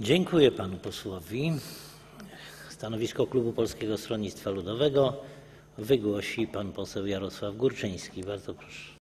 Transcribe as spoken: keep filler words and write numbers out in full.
Dziękuję panu posłowi. Stanowisko klubu Polskiego Stronnictwa Ludowego wygłosi pan poseł Jarosław Górczyński. Bardzo proszę.